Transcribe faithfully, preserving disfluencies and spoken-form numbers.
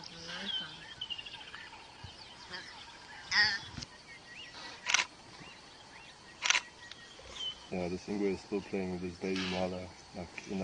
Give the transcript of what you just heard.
Yeah, this Ingwe is still playing with his baby mala, like in